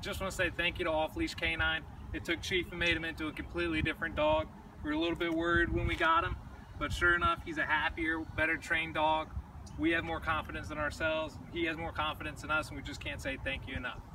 just want to say thank you to Off Leash Canine. It took Chief and made him into a completely different dog. We were a little bit worried when we got him, but sure enough, he's a happier, better trained dog. We have more confidence in ourselves. He has more confidence in us, and we just can't say thank you enough.